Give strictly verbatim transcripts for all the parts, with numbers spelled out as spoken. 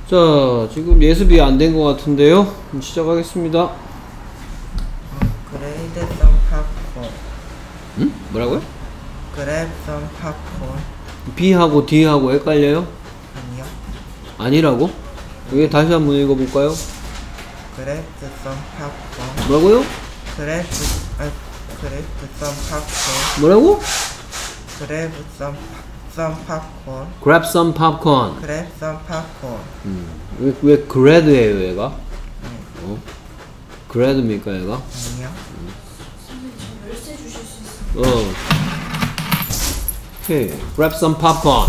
자, 지금 예습이 안 된 것 같은데요. 시작하겠습니다. Grab some popcorn. 응? 뭐라고요? Grab some popcorn. B하고 D하고 헷갈려요? 아니요. 아니라고? 여기 다시 한번 읽어볼까요? Grab some popcorn. 뭐라고요? Grab, 아, grab some popcorn. 뭐라고? Grab some, some popcorn. Grab some popcorn. Grab some popcorn. 음. 왜, 왜 grad예요 얘가? 네. 어? grad입니까 얘가? 아니요. 어. 오케이. Grab some popcorn.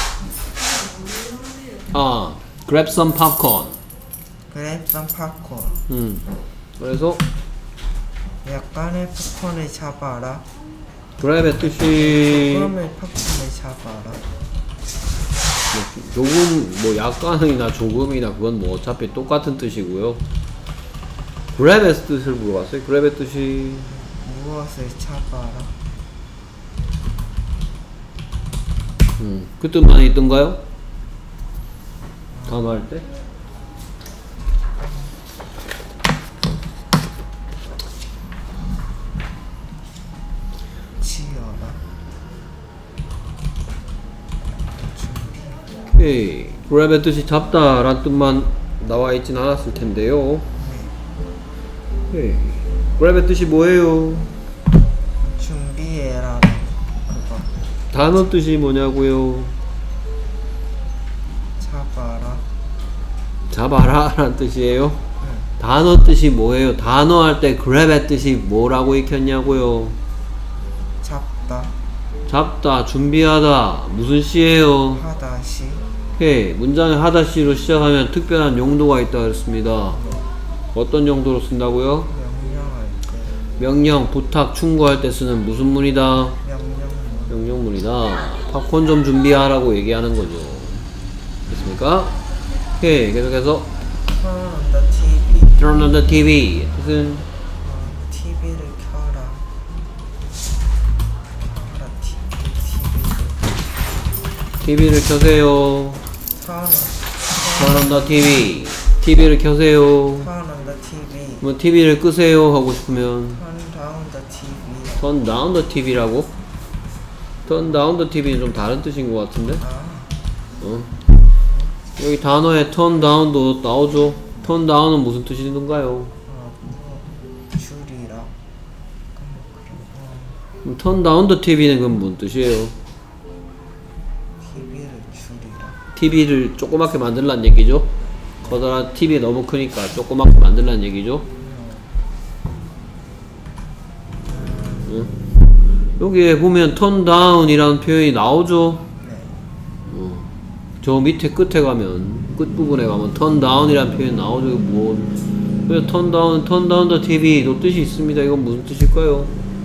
아, grab some popcorn. Grab some popcorn. 음. 그래서 약간의 팝콘을 잡아라. grab의 뜻이 조금의 팝콘을 잡아라. 뭐, 조금 뭐 약간이나 조금이나 그건 뭐 어차피 똑같은 뜻이고요. grab의 뜻을 물어봤어요. grab의 뜻이 무엇을 잡아라. 음, 그 뜻 많이 있던가요? 단어 할 때? 치어라. 준비. 오케이. grab의 뜻이 잡다 라는 뜻만 나와 있진 않았을 텐데요. 오케이. grab의 뜻이 뭐예요? 준비해라. 그거. 단어 뜻이 뭐냐고요? 잡아라. 잡아라 라는 뜻이에요. 응. 단어 뜻이 뭐예요? 단어 할 때 grab의 뜻이 뭐라고 익혔냐고요? 잡다. 잡다, 준비하다, 무슨 시예요? 하다시. 오케이. 문장에 하다시로 시작하면 특별한 용도가 있다 그랬습니다. 어떤 용도로 쓴다고요? 명령할 때. 명령, 부탁, 충고할 때 쓰는 무슨 문이다? 명령문. 명령문이다. 팝콘 좀 준비하라고 얘기하는 거죠. 됐습니까? 오케이. 계속해서 Turn on the 티비. Turn on the 티비. 뜻은 어, 티비를 켜라. 켜라 티비. 티비를. 티비를 켜세요. Turn on. Turn on the 티비. 티비를 켜세요. Turn on the 티비. 뭐 티비를 끄세요 하고 싶으면 Turn down the 티비. Turn down the 티비라고? Turn down the 티비는 좀 다른 뜻인 것 같은데? 아, 어. 여기 단어에 turn down도 나오죠? turn down은 무슨 뜻이던가요? 어, 뭐, 줄이라. 그리고 turn down the 티비는 그건 무슨 뜻이에요? 티비를 줄이라. 티비를 조그맣게 만들란 얘기죠? 커다란 티비 너무 크니까 조그맣게 만들란 얘기죠? 응? 여기에 보면 turn down 이라는 표현이 나오죠? 네. 어. 저 밑에 끝에 가면 끝부분에 가면 turn down 이라는 표현이 나오죠. 이거 뭐 그래서 turn down, turn down the 티비도 뜻이 있습니다. 이건 무슨 뜻일까요?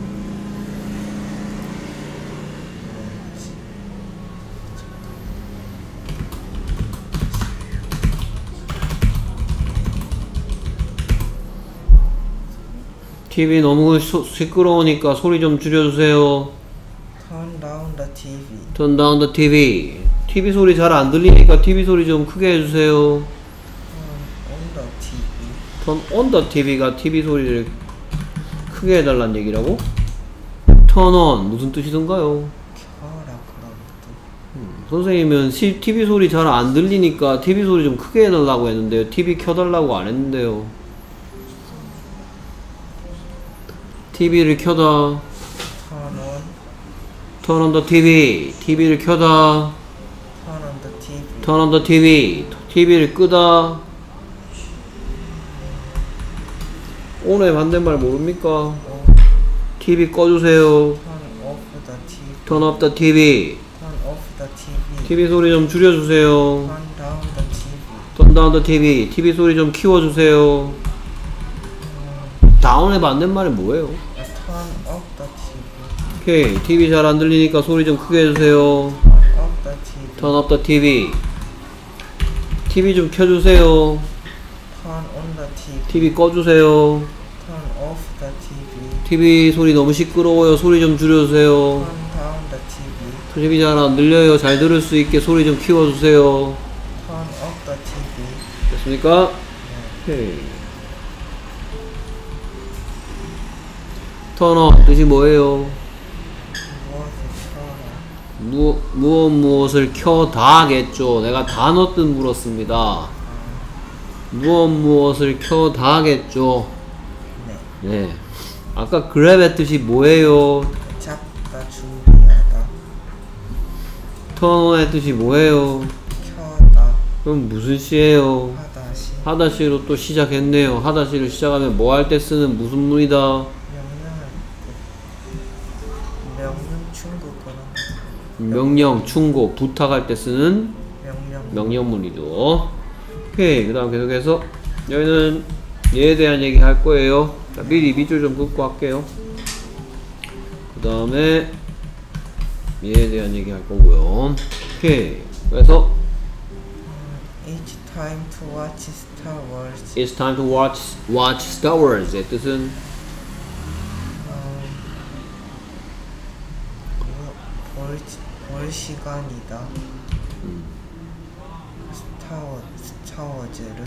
티비 너무 소, 시끄러우니까 소리 좀 줄여주세요. Turn down the 티비. Turn down the 티비. 티비 소리 잘 안 들리니까 티비 소리 좀 크게 해주세요. Turn on the 티비. Turn on the 티비가 티비 소리를 크게 해달란 얘기라고? Turn on 무슨 뜻이던가요? 켜라 그런 뜻. 음, 선생님은 시, 티비 소리 잘 안 들리니까 티비 소리 좀 크게 해달라고 했는데요. 티비 켜달라고 안 했는데요. 티비를 켜다. Turn on. Turn on the 티비. 티비를 켜다. Turn on the 티비. Turn on the 티비. 티비를 끄다. 오늘 반대말 모릅니까? 어, 티비 꺼주세요. Turn off the 티비. Turn off the 티비. Turn off the 티비. 티비 소리 좀 줄여주세요. Turn down the 티비. Turn down the 티비. 티비 소리 좀 키워주세요. 다운의 반대말이 뭐예요? Turn off the 티비. 오케이. 티비 잘 안 들리니까 소리 좀 크게 해주세요. Turn off the 티비. Turn off the 티비. 티비 좀 켜주세요. Turn on the 티비. 티비 꺼주세요. Turn off the 티비. 티비 소리 너무 시끄러워요. 소리 좀 줄여주세요. Turn down the 티비. 티비 잘 안 들려요. 잘 들을 수 있게 소리 좀 키워주세요. Turn Turn off the 티비. 됐습니까? 네. 오케이. turn on 뜻이 뭐예요? 무엇을 켜라. 무, 무엇 무엇을 켜다겠죠. 내가 단어 뜻 물었습니다. 무엇 무엇을 켜다겠죠. 네. 네. 아까 grab의 뜻이 뭐예요? 잡다 준비하다. turn on의 뜻이 뭐예요? 켜다. 그럼 무슨 시예요? 하다시. 하다시로 또 시작했네요. 하다시로 시작하면 뭐 할 때 쓰는 무슨 문이다? 명령할 때. 명령 충고거나. 명령, 충고, 부탁할 때 쓰는 명령. 명령문이죠. 오케이. 그 다음 계속해서 여기는 얘에 대한 얘기 할 거예요. 자, 미리 밑줄 좀 긋고 할게요. 그 다음에 얘에 대한 얘기 할 거고요. 오케이. 그래서 It's time to watch Star Wars. It's time to watch watch Star Wars의 뜻은 어, 볼, 볼 시간이다. 음. 스타워, 스타워즈를.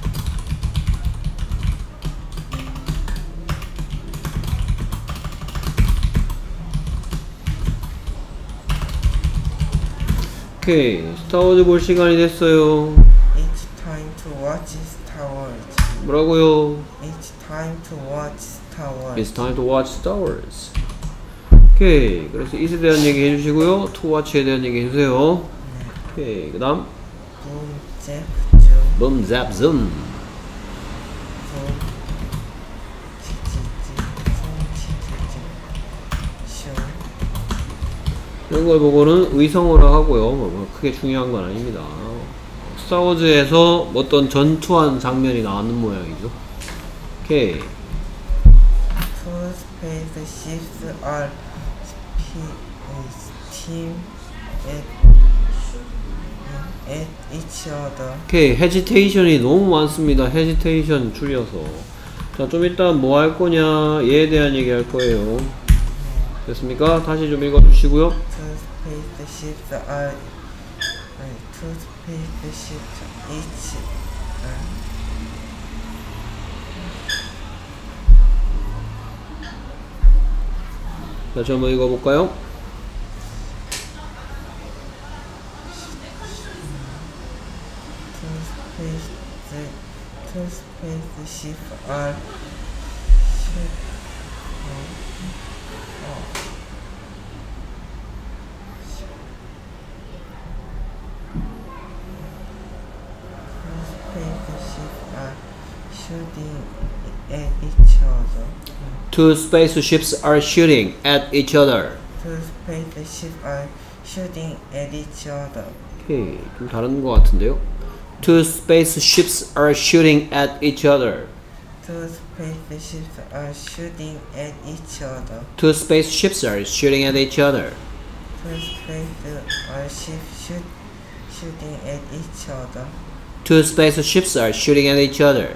오케이. 스타워즈 볼 시간이 됐어요. It's time to watch Star Wars. 뭐라고요? It's time to watch Star Wars. It's time to watch Star Wars. 오케이. 그래서 it에 대한 얘기 해주시고요. to watch에 대한 얘기 해주세요. 오케이. 그 다음 Boom, Jeff, Zoom, boom, zap, zoom. Boom, 치치치, 총, 치치치, 쇼. 이런 걸 보고는 의성어라 하고요. 뭐 크게 중요한 건 아닙니다. 스타워즈에서 어떤 전투한 장면이 나왔는 모양이죠. 오케이. Two spaceships are spe- steam at, at each other. 오케이. 헤지테이션이 너무 많습니다. 헤지테이션 줄여서. 자, 좀 이따 뭐 할 거냐, 얘에 대한 얘기 할 거예요. 됐습니까? 다시 좀 읽어 주시고요. Two spaceships are 아니, two spaceships each are 다시 한번 읽어 볼까요? two space the two spaceships are ship 어, 어. Spaceships are shooting at each other. Two spaceships are shooting at each other. Two spaceships are shooting at each other. 오케이. 좀 다른 것 같은데요. Two spaceships are shooting at each other. Two spaceships are shooting at each other. Two spaceships are shooting at each other. Two spaceships are shoot, shoot, shooting at each other. Two spaceships are shooting at each other.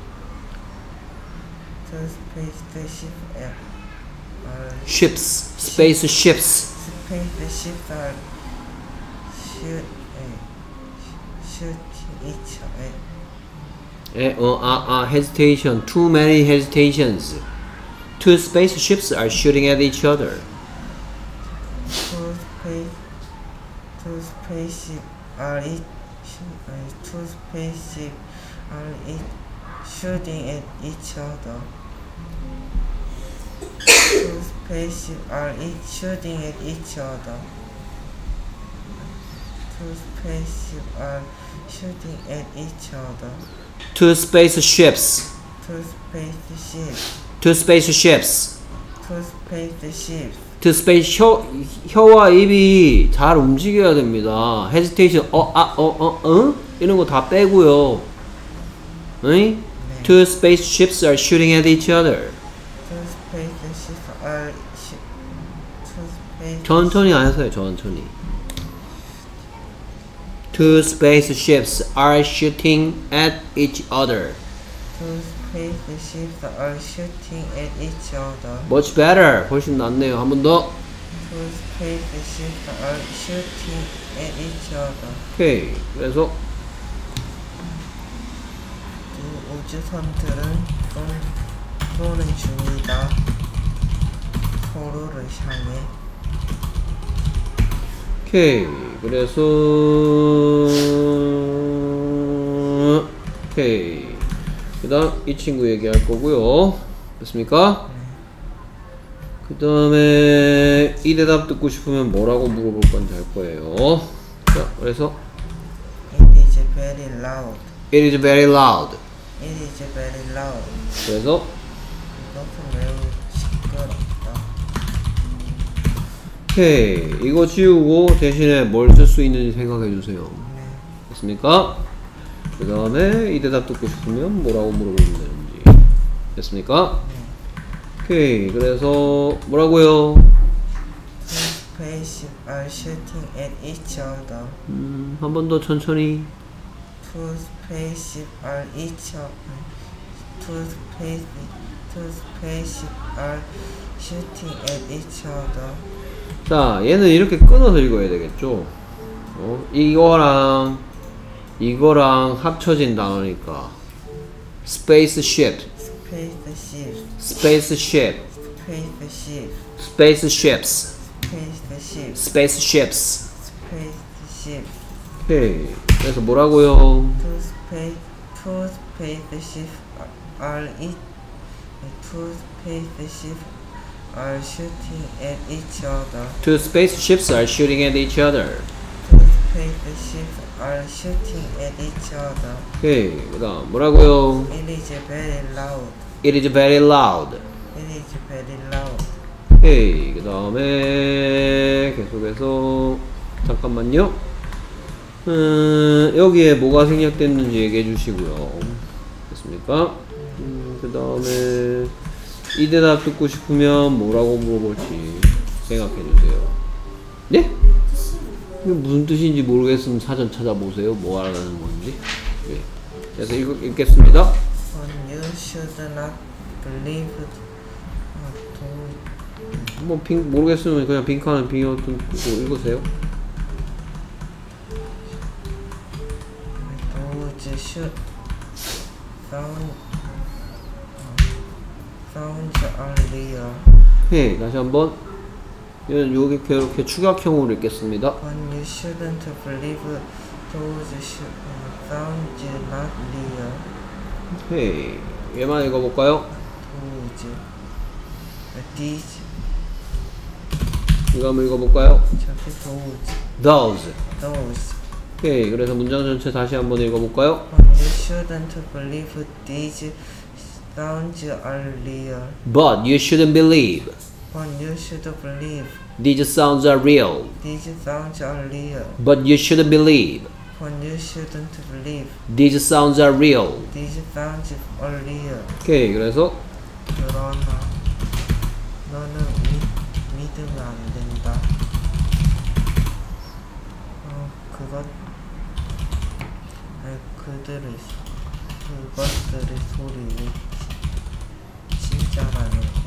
Two spaceships are, are Ships, spaceships. spaceships are shoot, uh, shooting each other. 에, 어, 아, 아, hesitation. Too many hesitations. Two spaceships are shooting at each other. Two space, two spaceships are each, uh, two spaceships are each shooting at each other. Two spaceships are each shooting at each other. Two spaceships are shooting at each other. Two spaceships. Two spaceships. Two spaceships. Two spaceships. two space 혀, 혀와 입이 잘 움직여야 됩니다. hesitation. 어, 아, 어, 어, 응? 이런 거 다 빼고요. 응? 네. Two spaceships are shooting at each other. Two spaceships are sh- two space. 천천히 하세요. 천천히. Two spaceships are shooting at each other. Two spaceships are shooting at each other. Much better. 훨씬 낫네요. 한 번 더. Two spaceships are shooting at each other. 오케이. 그래서 우주선들은 쏜, 쏘는 중이다. 서로를 향해. 오케이. 그래서 오케이. 그 다음 이 친구 얘기할 거고요. 됐습니까? 네. 그 다음에 이 대답 듣고 싶으면 뭐라고 물어볼 건지 할 거예요. 자, 그래서 It is very loud. It is very loud. It is very loud. 그래서 이것은 매우 시끄럽다. 오케이. 이거 지우고 대신에 뭘 쓸 수 있는지 생각해 주세요. 네. 됐습니까? 그 다음에 이 대답 듣고 싶으면 뭐라고 물어보면 되는지. 됐습니까? 네. 오케이. 그래서 뭐라고요? Two spaceships are shooting at each other. 음, 한 번 더 천천히. Two spaceships are each other. Two space two spaceships are shooting at each other. 자, 얘는 이렇게 끊어서 읽어야 되겠죠? 어, 이거랑 이거랑 합쳐진 단어니까 spaceship, Spaceship. spaceship, Spaceship. spaceships, Spaceship. spaceships. Spaceship. 오케이. 그래서 뭐라고요? Two space two spaceships are each two spaceships are shooting at each other. Two spaceships are shooting at each other. Two spaceships are shooting at each other. 오케이. 그다음 뭐라고요? It is very loud. It is very loud. It is very loud. 오케이. 그다음에 계속해서 잠깐만요. 음, 여기에 뭐가 생략됐는지 얘기해 주시고요. 됐습니까? 음, 그 다음에 이 대답 듣고 싶으면 뭐라고 물어볼지 생각해 주세요. 네? 이게 무슨 뜻인지 모르겠으면 사전 찾아보세요. 뭐 하라는 건지. 네. 그래서 이거 읽겠습니다. But you should not believe uh, to 뭐 빙, 모르겠으면 그냥 빈칸은 빙어 뚫고 읽으세요. those should sound sounds are real. 네, 다시 한번. 이건 여기 이렇게 추격형으로 읽겠습니다. But you shouldn't believe those should, uh, sounds not real. 네, 얘만 읽어볼까요? Those, uh, these, 이거 한번 읽어볼까요? 저기 those, Those. those. 오케이. 그래서 문장 전체 다시 한번 읽어볼까요? But you shouldn't believe these sounds are real. But you shouldn't believe But you should believe these sounds are real. these sounds are real. But you shouldn't believe But you shouldn't believe these sounds are real. these sounds are real. 오케이. 그래서 그러나 너는 미, 믿으면 안 된다. 어, 그것, 아니, 그들의, 그것들의 소리를 진짜라는 것.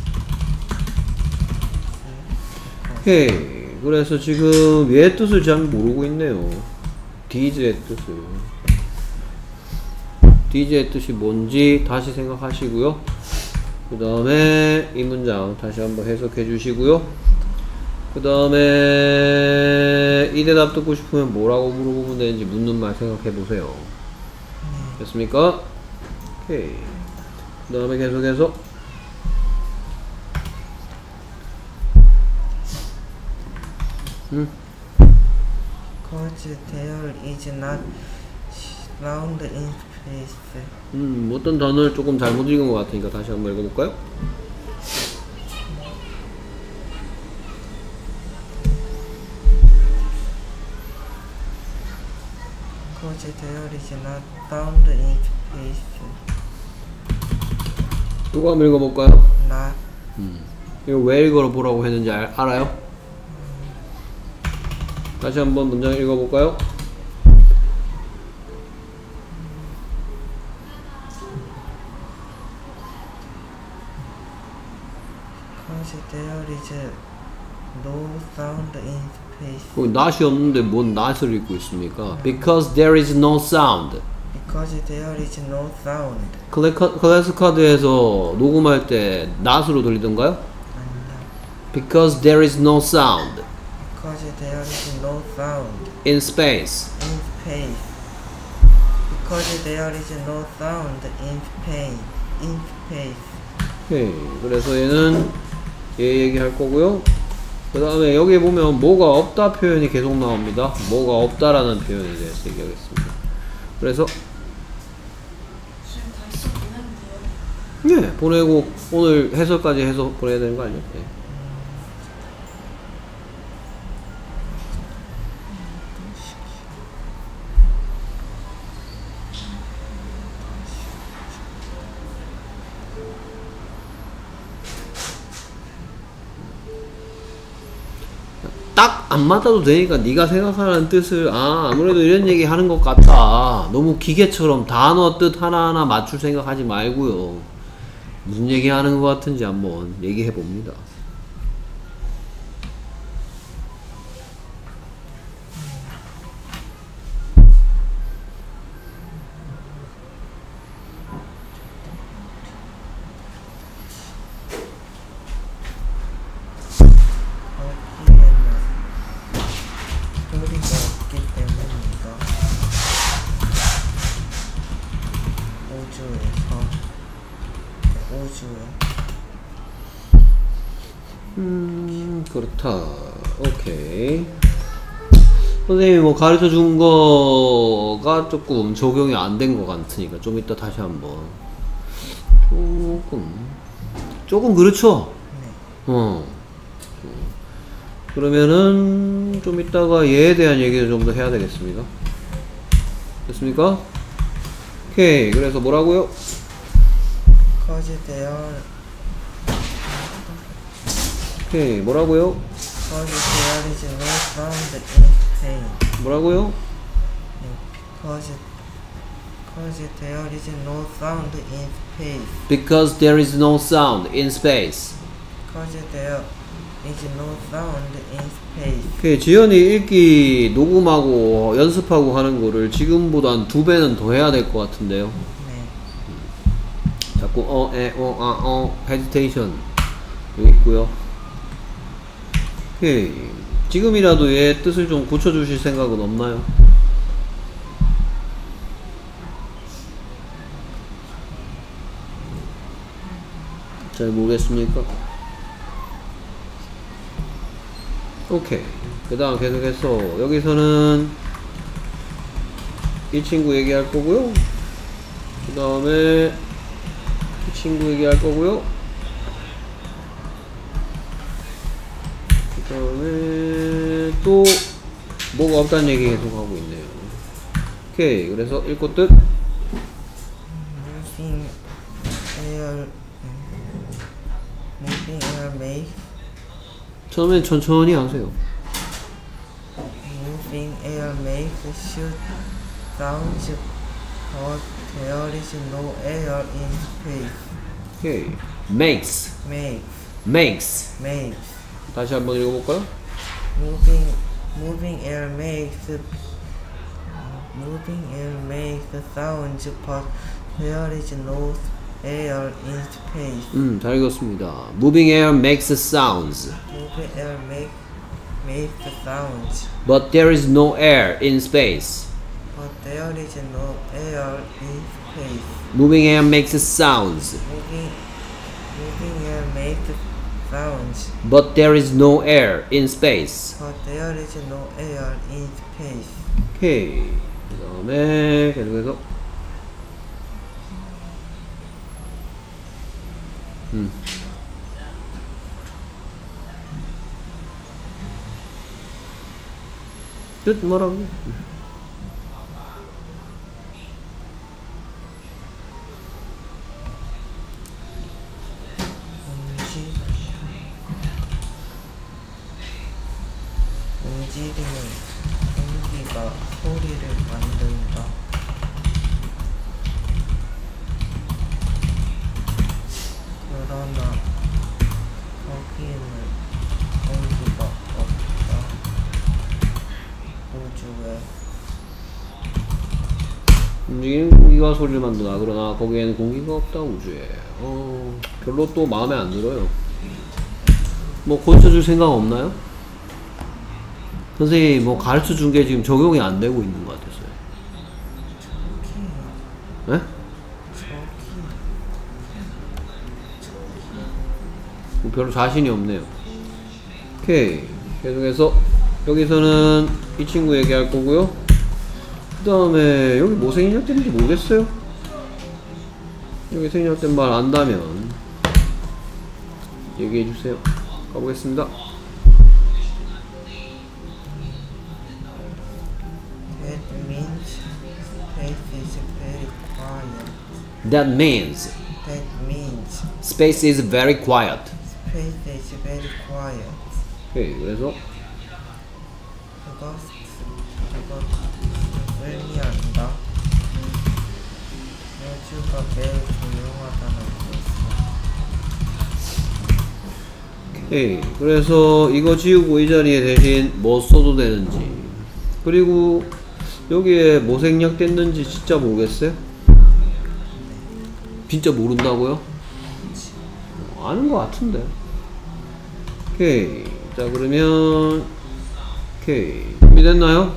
오케이. 그래서 지금 얘의 뜻을 잘 모르고 있네요. these의 뜻을. these의 뜻이 뭔지 다시 생각하시고요. 그 다음에 이 문장 다시 한번 해석해 주시고요. 그 다음에 이 대답 듣고 싶으면 뭐라고 물어보면 되는지 묻는 말 생각해 보세요. 됐습니까? 오케이. 그 다음에 계속해서 음. Cause there is not sound in space. 음, 어떤 단어를 조금 잘못 읽은 것 같으니까 다시 한번 읽어볼까요? Cause there is not sound in space. 이거 한번 읽어볼까요? Not 음. 이거 왜 읽어보라고 했는지 알, 알아요? 다시 한번 문장 읽어볼까요? cause there is no sound in space. 거기 not이 없는데 뭔 not을 읽고 있습니까? Because there is no sound. Because there is no sound. 클래스, 클래스 카드에서 녹음할 때 낫으로 돌리던가요? 아니야. Because there is no sound Because there is no sound in space. in space. Because there is no sound in space. In space. 오케이. 그래서 얘는 얘 얘기할 거고요. 그 다음에 여기 보면 뭐가 없다 표현이 계속 나옵니다. 뭐가 없다라는 표현에 대해서 얘기하겠습니다. 그래서 지금 다 있어 보내면 돼요. 네, 보내고 오늘 해설까지 해서 보내야 되는 거 아니에요? 네. 딱 안 맞아도 되니까 네가 생각하는 뜻을 아 아무래도 이런 얘기 하는 것 같다. 너무 기계처럼 단어 뜻 하나하나 맞출 생각하지 말고요. 무슨 얘기 하는 것 같은지 한번 얘기해 봅니다. 거기에는 소리가 없기 때문이다. 우주에서 우주에 음 그렇다. 오케이. 선생님이 뭐 가르쳐 준 거가 조금 적용이 안 된 것 같으니까 좀 이따 다시 한번 조금 조금 그렇죠? 네. 어. 그러면은 좀 이따가 얘에 대한 얘기를 좀 더 해야 되겠습니다. 됐습니까? 오케이. 그래서 뭐라고요? Because there 오케이. 뭐라고요? Because there is no sound in space. 뭐라고요? Because because there is no sound in space. Because there is no sound in space. Because there is no sound in space. 오케이. 지연이 읽기 녹음하고 연습하고 하는 거를 지금보다 한 두 배는 더 해야 될 것 같은데요. 네. 자꾸 어, 에, 어, 아, 어, 헤지테이션 여기 있고요. 오케이. 지금이라도 얘 뜻을 좀 고쳐주실 생각은 없나요? 잘 모르겠습니까? 오케이. 그 다음 계속해서 여기서는 이 친구 얘기할 거고요. 그 다음에 이 친구 얘기할 거고요. 그 다음에 또 뭐가 없다는 얘기 계속 하고 있네요. 오케이. 그래서 읽고 뜻 Moving air moving air makes 처음엔 천천히 하세요. moving air makes shoot sounds but there is no air in space. 오케이. makes Makes makes makes 다시 한번 읽어볼까요? moving moving air makes moving air makes sounds but there is no air in space. 음, 잘 읽었습니다. Moving air makes sounds, Moving air make makes sounds but there is no air in space. but there is no air in space. Moving air makes sounds, Moving moving air makes sounds but there is no air in space. but there is no air in space. 오케이. 그 다음에 계속해서 음. 뜻 뭐라고? 움직 움직이는 공기가 소리를 만든다. 그러나 거기에는 공기가 없다. 우주에 움직이는 공기가 소리를 만드나. 그러나 거기에는 공기가 없다. 우주에. 어, 별로 또 마음에 안 들어요. 뭐 고쳐줄 생각 없나요? 선생님이 뭐 가르쳐준 게 지금 적용이 안 되고 있는 것 같았어요. 네? 뭐 별로 자신이 없네요. 오케이. 계속해서 여기서는 이 친구 얘기할 거고요. 그 다음에 여기 뭐 생략되는지 모르겠어요. 여기 생략된 말 안다면 얘기해 주세요. 가보겠습니다. That means space is very quiet. That means That means space is very quiet. space is very quiet. 오케이. 그래서 그것 그것 의미한다. 우주가 매우 조용하다는 것을. 오케이. 그래서 이거 지우고 이 자리에 대신 뭐 써도 되는지, 그리고 여기에 뭐 생략됐는지 진짜 모르겠어요? 진짜 모른다고요? 어, 아는 것 같은데. 오케이. 자, 그러면 오케이. 준비됐나요?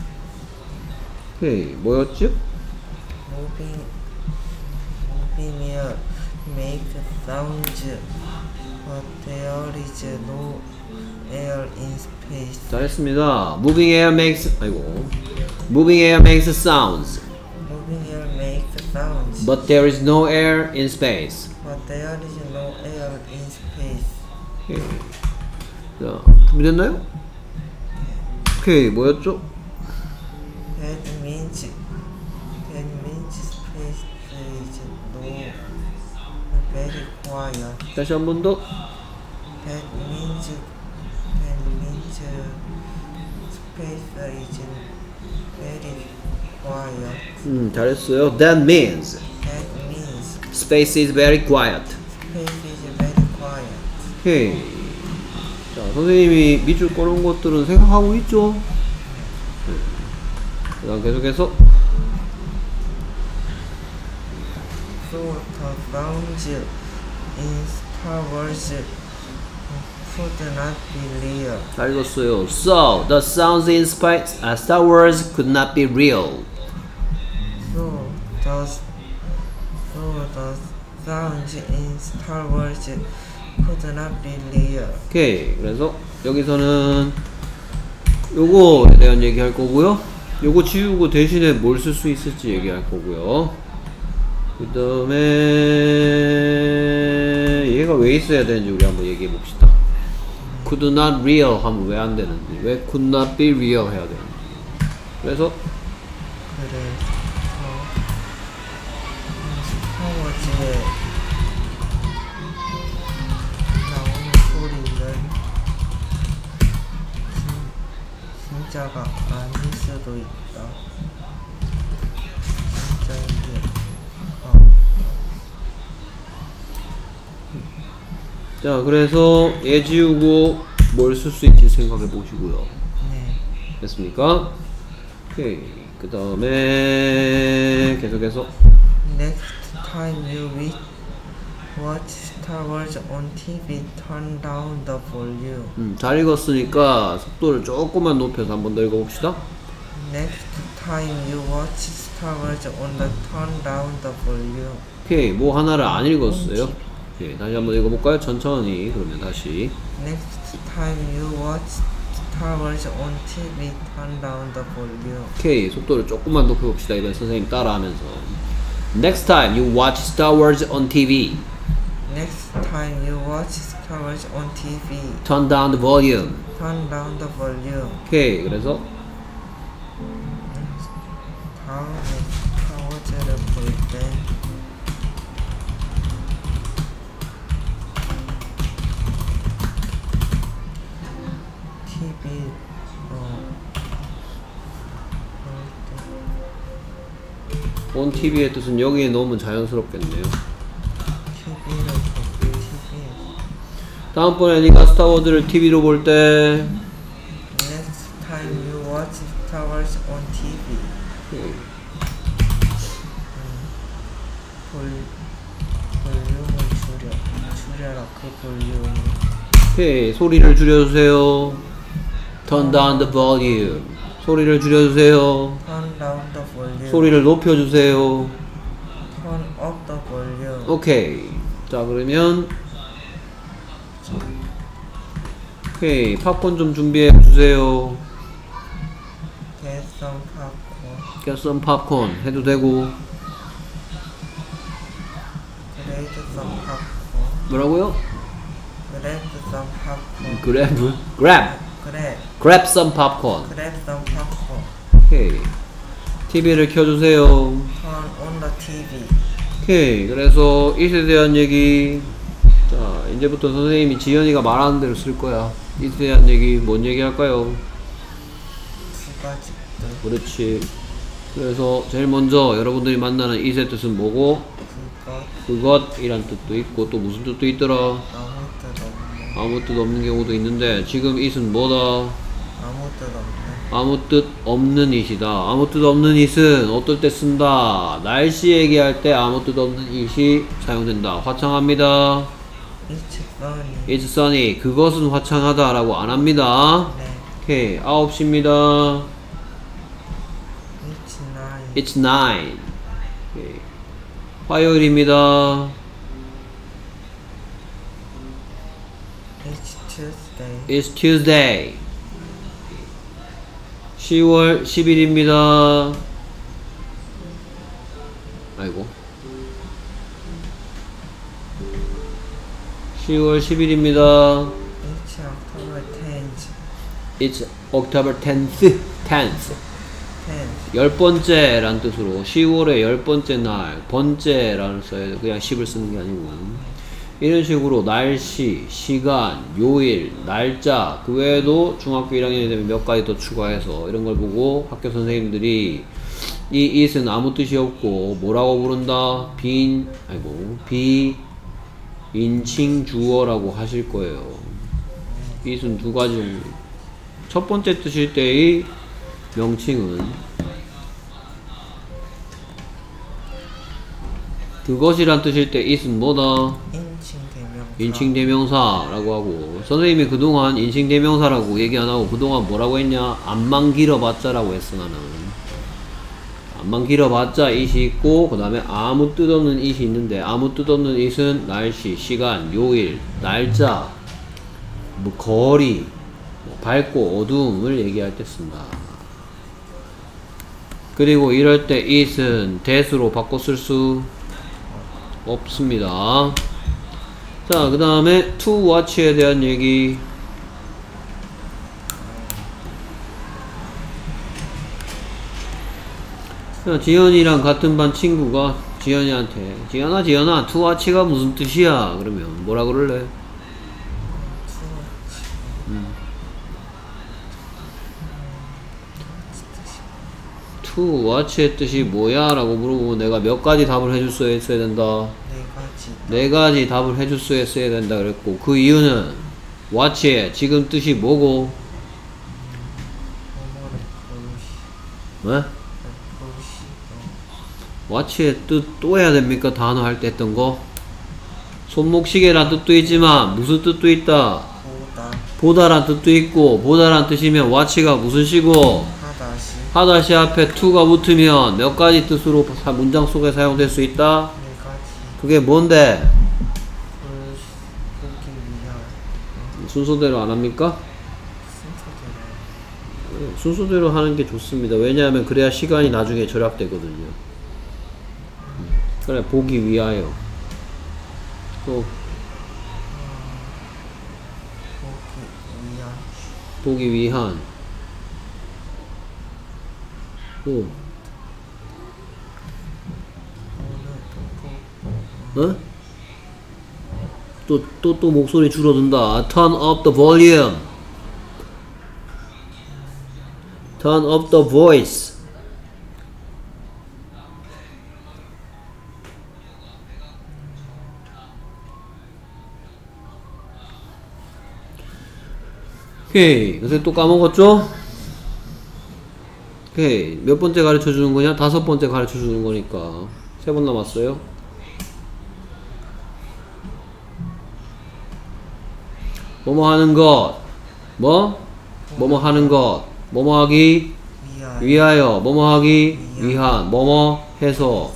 오케이. 뭐였지? Moving, moving air makes sounds, but there is no air in space. 잘했습니다. Moving air makes 아이고. Moving air makes sounds, Moving air makes sounds, but there is no air in space. but there is no air in space. 오케이. 자, 준비됐나요? 오케이. 뭐였죠? That means, that means space is no very quiet. 다시 한 번 더. That means, that means space is very quiet. 음, 잘했어요. That means That means space is very quiet. space is very quiet. 오케이. 자, 선생님이 밑줄 꺼놓은 것들은 생각하고 있죠? 네. 그 다음 계속해서 So the sounds in Star Wars could not be real. 잘 읽었어요. So, the sounds in Spi- uh, Star Wars could not be real. So the so the sounds in Star Wars could not be real. 오케이. 그래서 여기서는 요거에 대한 얘기 할 거고요. 요거 지우고 대신에 뭘 쓸 수 있을지 얘기할 거고요. 그 다음에 얘가 왜 있어야 되는지 우리 한번 얘기해 봅시다. Could not real 하면 왜 안 되는지, 왜 could not be real 해야 되는지. 그래서 그래서 스타워즈에 나오는 소리는 진, 진짜가 아닐 수도 있다. 진짜인데 어, 자, 그래서 얘 지우고 뭘 쓸 수 있지 생각해 보시고요. 네. 됐습니까? 오케이. 그 다음에 계속해서 Next time you wi- watch Star Wars on 티비, turn down the volume. 음, 잘 읽었으니까 속도를 조금만 높여서 한 번 더 읽어봅시다. Next time you watch Star Wars on the turn down the volume. 오케이. 뭐 하나를 안 읽었어요. 예, 다시 한번 읽어볼까요? 천천히. 그러면 다시. Next time you watch Star Wars on 티비, turn down the volume. 오케이. 속도를 조금만 높여봅시다. 이번 선생님 따라하면서. Next time you watch Star Wars on 티비, Next time you watch Star Wars on 티비, turn down the volume. turn down the volume. 오케이. 그래서 다음에 스타워즈를 볼 때 티비 어 on 티비의 뜻은 여기에 넣으면 자연스럽겠네요. 티비를 볼 때 티비 다음번에 네가 스타워즈를 티비로 볼 때 Next time you watch Star Wars on 티비, 볼, 볼륨을 줄여, 줄여라 그 볼륨. 오케이, 소리를 줄여주세요. Turn down the volume. 소리를 줄여주세요. Turn down the volume. 소리를 높여주세요. Turn up the volume. 오케이. 자, 그러면 오케이, 팝콘 좀 준비해 주세요. Get some popcorn. Get some popcorn 해도 되고. Grab some popcorn. 뭐라고요? Grab some popcorn. Grab, grab, Grab. grab some popcorn. Grab some popcorn. 오케이. 티비를 켜주세요. Turn on the 티비. 오케이. 그래서 it에 대한 얘기. 자, 이제부터 선생님이 지연이가 말하는 대로 쓸 거야. it에 대한 얘기, 뭔 얘기 할까요? 두 가지 뜻. 그렇지. 그래서 제일 먼저 여러분들이 만나는 it의 뜻은 뭐고? 그것. 그것이란 뜻도 있고 또 무슨 뜻도 있더라? 아무 뜻 없는. 아무 뜻 없는 경우도 있는데 지금 it은 뭐다? 아무 뜻 없는. 아무 뜻 없는 it이다. 아무 뜻 없는 it은 어떨 때 쓴다? 날씨 얘기할 때 아무 뜻 없는 it이 사용된다. 화창합니다. It's sunny. It's sunny. 그것은 화창하다 라고 안 합니다. 네. 오케이. 아홉 시입니다. It's nine. It's nine. 오케이. 화요일입니다. It's Tuesday. It's Tuesday. 시월 십일입니다. 아이고. 시월 십일입니다. It's October tenth. It's October tenth. tenth. tenth. 열 번째란 뜻으로 시월의 열 번째 날, 번째라는 써야 돼. 그냥 십을 쓰는 게 아니고. 이런 식으로 날씨, 시간, 요일, 날짜, 그 외에도 중학교 일 학년이 되면 몇 가지 더 추가해서 이런 걸 보고 학교 선생님들이 이 it은 아무 뜻이 없고 뭐라고 부른다? 빈, 아이고, 비, 인칭 주어라고 하실 거예요. it은 두 가지 종류. 첫 번째 뜻일 때의 명칭은 그것이란 뜻일 때 it은 뭐다? 인칭 대명사. 인칭 대명사라고 하고, 선생님이 그동안 인칭 대명사라고 얘기 안 하고 그동안 뭐라고 했냐? 안만 길어봤자라고 했어. 나는 안만 길어봤자 it이 있고 그 다음에 아무 뜻없는 it이 있는데, 아무 뜻없는 it은 날씨, 시간, 요일, 날짜, 뭐 거리, 뭐 밝고 어두움을 얘기할 때 쓴다. 그리고 이럴 때 it은 that으로 바꿔 쓸 수 없습니다. 자, 그 다음에 to watch에 대한 얘기. 자, 지연이랑 같은 반 친구가 지연이한테 지연아 지연아 to watch가 무슨 뜻이야? 그러면 뭐라 그럴래? 음. to watch의 뜻이 뭐야? 라고 물어보면 내가 몇 가지 답을 해줄 수 있어야 된다. 네 가지. 네 가지 답을 해줄 수 있어야 된다 그랬고, 그 이유는 watch의 지금 뜻이 뭐고? 뭐뭐를 고르시. 뭐? 고르시. watch의 뜻 또 해야 됩니까? 단어 할 때 했던 거? 손목시계란 뜻도 있지만 무슨 뜻도 있다? 보다. 보다란 뜻도 있고, 보다란 뜻이면 watch가 무슨 시고? 하다시. 하다시 앞에 to가 붙으면 몇 가지 뜻으로 문장 속에 사용될 수 있다? 네 가지. 그게 뭔데? 볼, 보기 위한. 순서대로 안 합니까? 순서대로. 순서대로 하는 게 좋습니다. 왜냐하면 그래야 시간이 나중에 절약되거든요. 그래, 보기 위하여. 또 보기 위한. 보기 위한. 또 어? 또, 또, 또 목소리 줄어든다. Turn up the volume. Turn up the voice. 오케이. 요새 또 까먹었죠? 오케이. 몇 번째 가르쳐 주는 거냐? 다섯 번째 가르쳐 주는 거니까. 세 번 남았어요. 뭐뭐 하는 것, 뭐? 뭐뭐 하는 것, 뭐뭐 하기 위하여 위하여, 뭐뭐 하기 위한, 뭐뭐 해서.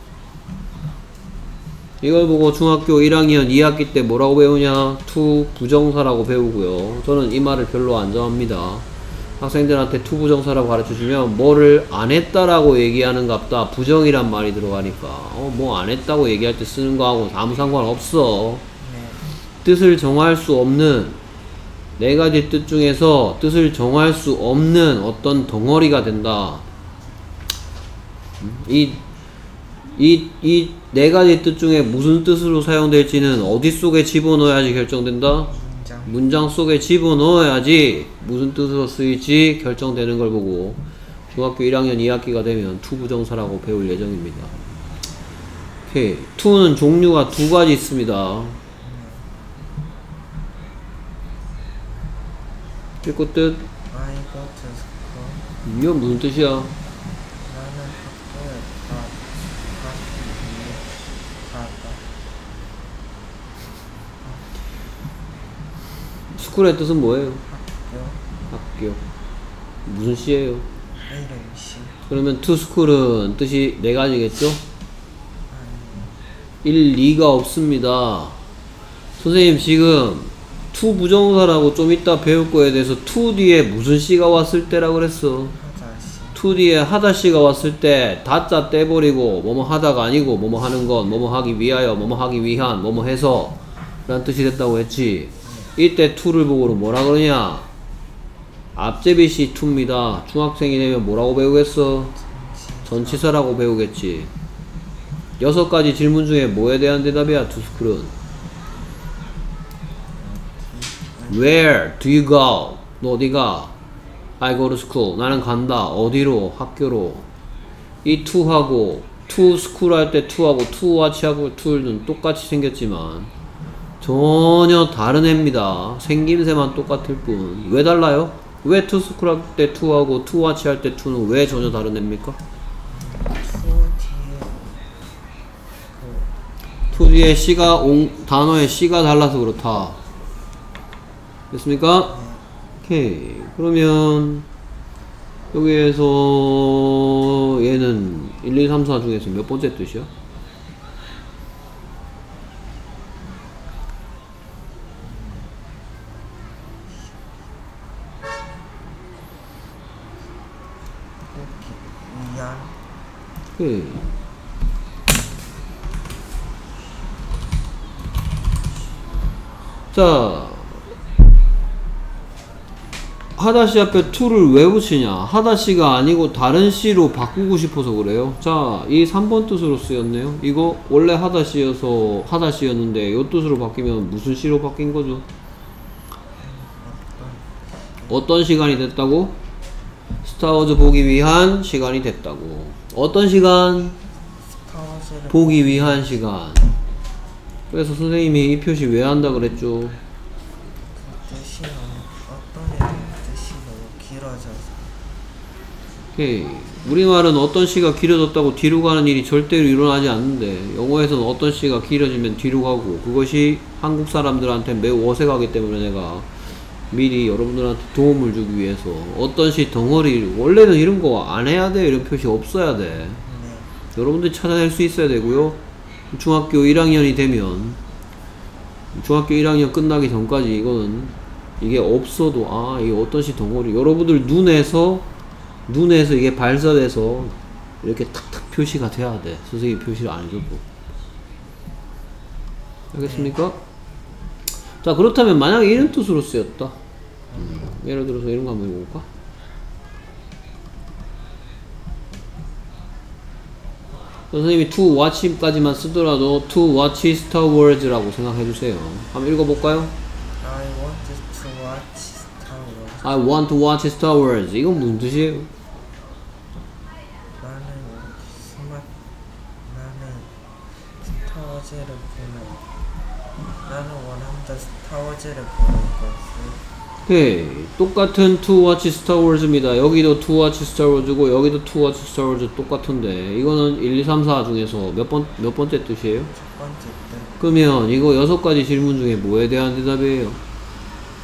이걸 보고 중학교 일 학년 이 학기 때 뭐라고 배우냐? to 부정사라고 배우고요. 저는 이 말을 별로 안 좋아합니다. 학생들한테 to 부정사라고 가르쳐주면 뭐를 안 했다라고 얘기하는갑다. 부정이란 말이 들어가니까 어, 뭐 안 했다고 얘기할 때 쓰는 거하고 아무 상관없어. 네. 뜻을 정할 수 없는 네 가지 뜻 중에서 뜻을 정할 수 없는 어떤 덩어리가 된다. 이 이, 이 네 가지 뜻 중에 무슨 뜻으로 사용될지는 어디 속에 집어넣어야지 결정된다? 문장 문장 속에 집어넣어야지 무슨 뜻으로 쓰일지 결정되는 걸 보고 중학교 일 학년 이 학기가 되면 to 부정사라고 배울 예정입니다. 오케이. to는 종류가 두 가지 있습니다. 읽고 뜻. I go to school. 이건 무슨 뜻이야? 나는 학교에 가, 가기 위해 가다. 스쿨의 뜻은 뭐예요? 학교 학교. 무슨 시예요? 이름시 그러면 to school은 뜻이 네 가지겠죠? 아니 일, 이가 없습니다. 선생님 지금 to 부정사라고 좀 이따 배울 거에 대해서 to 뒤에 무슨 시가 왔을 때라고 그랬어? 하다시 to 뒤에 하다시가 왔을 때 다자 떼버리고 뭐뭐 하다가 아니고 뭐뭐 하는 것, 뭐뭐 하기 위하여, 뭐뭐 하기 위한, 뭐뭐 해서 라는 뜻이 됐다고 했지. 이때 to를 보고 뭐라 그러냐? 앞제비시 to입니다. 중학생이 되면 뭐라고 배우겠어? 전치사라고 배우겠지. 여섯 가지 질문 중에 뭐에 대한 대답이야? to school은 Where do you go? 너 어디가? I go to school. 나는 간다. 어디로? 학교로. 이 to하고 to school 할 때 to하고 to watch하고 to는 똑같이 생겼지만 전혀 다른 애입니다. 생김새만 똑같을 뿐. 왜 달라요? 왜 to school 할 때 to하고 to watch 할 때 to는 왜 전혀 다른 애입니까? 투 뒤에 그 to 뒤에 C가 온, 단어의 C가 달라서 그렇다. 됐습니까? 오케이. 그러면 여기에서 얘는 일, 이, 삼, 사 중에서 몇 번째 뜻이야? 위안 오케이. 자, 하다시 앞에 to를 왜 붙이냐? 하다시가 아니고 다른 시로 바꾸고 싶어서 그래요. 자, 이 삼 번 뜻으로 쓰였네요. 이거 원래 하다시여서 하다시였는데 이 뜻으로 바뀌면 무슨 시로 바뀐 거죠? 어떤 시간이 됐다고? 스타워즈 보기 위한 시간이 됐다고. 어떤 시간? 스타워즈를 보기 위한 시간. 그래서 선생님이 이 표시 왜 한다 그랬죠? 그 뜻이 너무 어떤 이름 뜻이 너무 길어져서 오케이. 우리말은 어떤 시가 길어졌다고 뒤로 가는 일이 절대로 일어나지 않는데 영어에서는 어떤 시가 길어지면 뒤로 가고 그것이 한국 사람들한테 매우 어색하기 때문에 내가 미리 여러분들한테 도움을 주기 위해서 어떤 시 덩어리 원래는 이런 거 안 해야 돼 이런 표시 없어야 돼. 네. 여러분들이 찾아낼 수 있어야 되고요. 중학교 일 학년이 되면 중학교 일 학년 끝나기 전까지 이거는 이게 없어도 아 이게 어떤 시 덩어리 여러분들 눈에서 눈에서 이게 발사돼서 이렇게 탁탁 표시가 돼야 돼. 선생님이 표시를 안 해줘도. 알겠습니까? 자 그렇다면 만약에 이런 뜻으로 쓰였다. 음, 예를 들어서 이런 거 한번 해볼까? 선생님이 to watch까지만 쓰더라도 to watch Star Wars라고 생각해주세요. 한번 읽어볼까요? I want to watch Star Wars. I want to watch Star Wars. 이건 무슨 뜻이에요? 나는 스마 나는 스타워즈를 보는 나는 원한다 스타워즈를 보는 것을 네, 똑같은 to watch Star Wars입니다. 여기도 to watch Star Wars고 여기도 to watch Star Wars 똑같은데 이거는 일, 이, 삼, 사 중에서 몇 번, 몇 번째 뜻이에요? 첫 번째 뜻 그러면 이거 여섯 가지 질문 중에 뭐에 대한 대답이에요?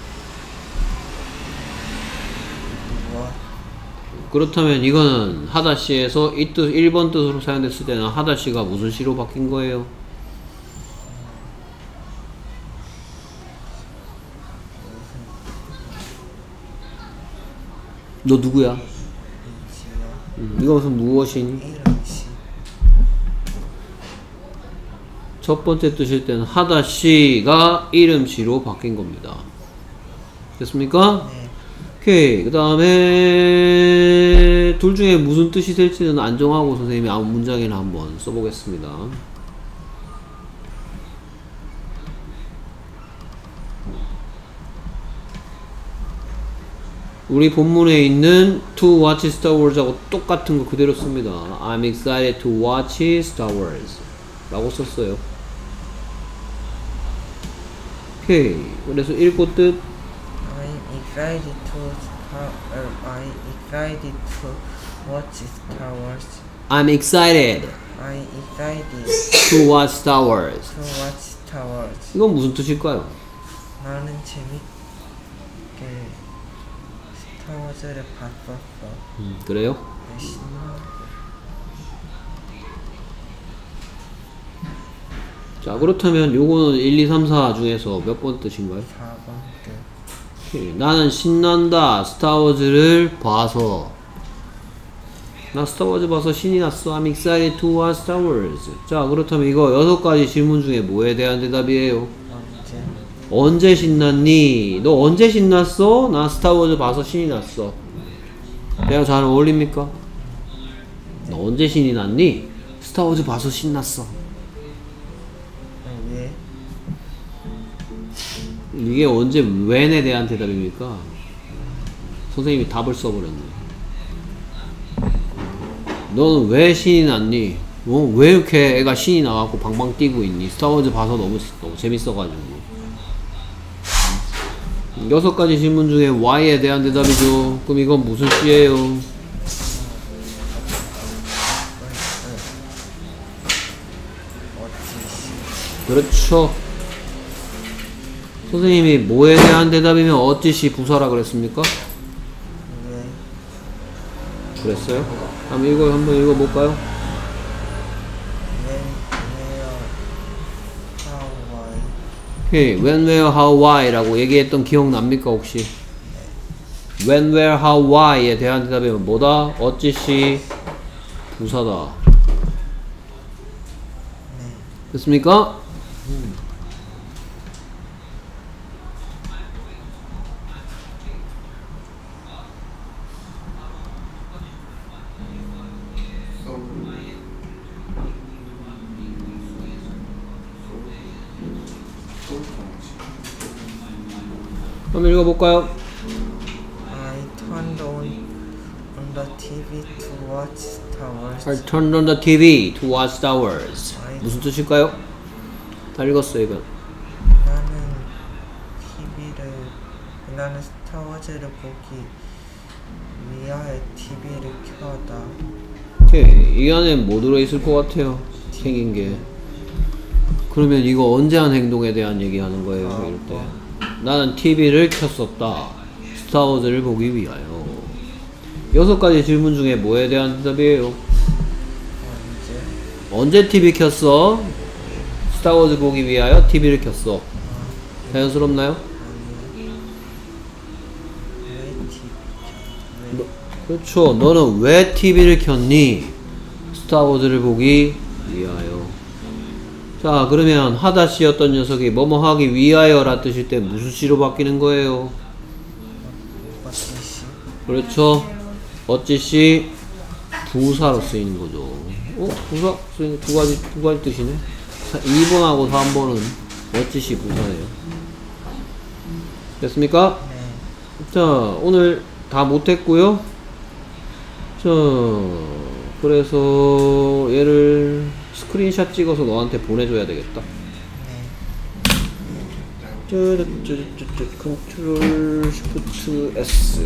그렇다면 이거는 하다시에서 이 뜻, 일 번 뜻으로 사용됐을 때는 하다시가 무슨 시로 바뀐 거예요? 너 누구야? 음, 이거 무슨 무엇이니? 이름시. 첫 번째 뜻일 때는 하다시가 이름시로 바뀐 겁니다. 됐습니까? 네. 오케이. 그 다음에 둘 중에 무슨 뜻이 될지는 안 정하고 선생님이 아무 문장이나 한번 써보겠습니다. 우리 본문에 있는 to watch Star Wars 하고 똑같은 거 그대로 씁니다. I'm excited to watch Star Wars 라고 썼어요. 오케이. 그래서 읽고 뜻 I'm excited to Star. Uh, I'm excited to watch Star Wars. I'm excited I'm excited to watch Star Wars. to watch Star Wars. 이건 무슨 뜻일까요? 나는 재밌게 스타워즈를 봤었어. 음, 그래요? 신나. 자, 그렇다면 요거는 일, 이, 삼, 사 중에서 몇 번 뜻인가요? 사 번 뜻. 오케이. 나는 신난다. 스타워즈를 봐서. 나 스타워즈 봐서 신이 났어. I'm excited to watch Star Wars. 자, 그렇다면 이거 여섯 가지 질문 중에 뭐에 대한 대답이에요? 언제? 언제 신났니? 너 언제 신났어? 나 스타워즈 봐서 신이 났어. 내가 잘 어울립니까? 너 언제 신이 났니? 스타워즈 봐서 신났어. 왜? 이게 언제 when에 대한 대답입니까? 선생님이 답을 써버렸네. 너는 왜 신이 났니? 어? 왜 이렇게 애가 신이 나갖고 방방 뛰고 있니? 스타워즈 봐서 너무, 너무 재밌어가지고. 여섯 가지 질문 중에 why에 대한 대답이죠. 그럼 이건 무슨 시예요? 그렇죠. 선생님이 뭐에 대한 대답이면 어찌시 부사라 그랬습니까? 왜? 그랬어요? 한번 이거 한번 읽어볼까요? When, where, how, why. 오케이. When, where, how, why 라고 얘기했던 기억납니까 혹시? When, where, how, why에 대한 대답이면 뭐다? 어찌시 부사다. 됐습니까? 한번 읽어볼까요? I turned on, on the 티비 to watch Star Wars. I turned on the 티비 to watch Star Wars. I- 무슨 뜻일까요? 다 읽었어요 이건. 나는 티비를 나는 스타워즈를 보기 위하여 티비를 켜다. 오케이. 이 안에 뭐 들어있을 것 같아요? 생긴 게. 그러면 이거 언제 한 행동에 대한 얘기하는 거예요? 아, 이럴 때. 뭐. 나는 티비를 켰었다. 스타워즈를 보기 위하여. 여섯 가지 질문 중에 뭐에 대한 대답이에요? 언제? 언제 티비 켰어? 스타워즈 보기 위하여 티비를 켰어. 자연스럽나요? 아니. 왜 티비 켜? 왜? 너, 그렇죠. 너는 왜 티비를 켰니? 스타워즈를 보기 위하여. 자, 그러면 하다시였던 녀석이 뭐뭐 하기 위하여 라 뜻일 때 무슨 시로 바뀌는 거예요? 어찌시? 그렇죠. 어찌시 부사로 쓰이는 거죠. 어? 부사 쓰이는 두 가지, 두 가지 뜻이네. 이 번하고 삼 번은 어찌시 부사예요. 됐습니까? 네. 자, 오늘 다 못했고요. 자, 그래서 얘를 스크린샷 찍어서 너한테 보내줘야 되겠다. 네. 컨트롤 시프트 S.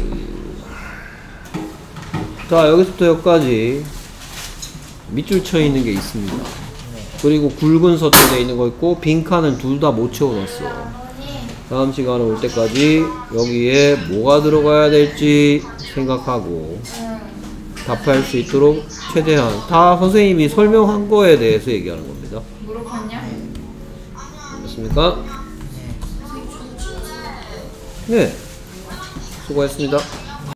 자, 여기서부터 여기까지 밑줄 쳐 있는 게 있습니다. 네. 그리고 굵은 서투되어 있는 거 있고 빈칸은 둘 다 못 채워놨어. 다음 시간에 올 때까지 여기에 뭐가 들어가야 될지 생각하고 답할 수 있도록 최대한 다 선생님이 설명한 거에 대해서 얘기하는 겁니다. 물어봤냐? 됐습니까? 네. 선생님 저도 진짜 네. 수고했습니다.